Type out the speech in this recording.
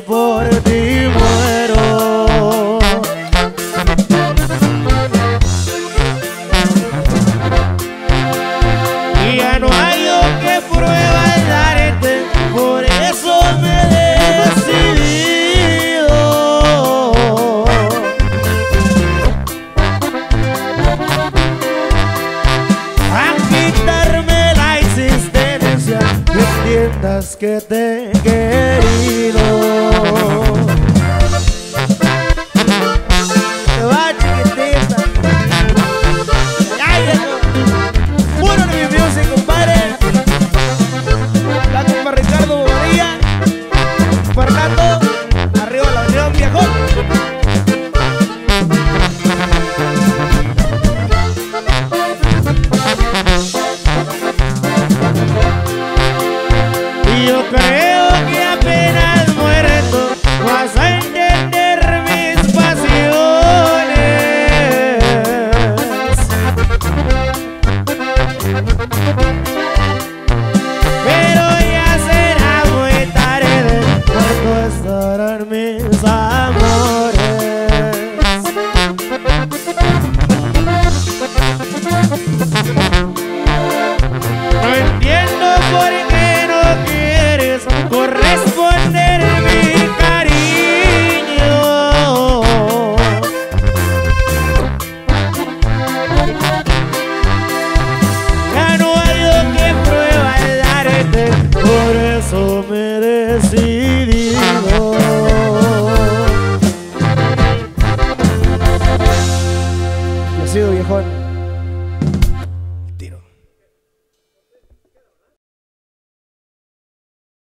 por ti muero. Y ya no hay yo que prueba el darte, por eso me he decidido a quitarme la existencia, que entiendas que te quería.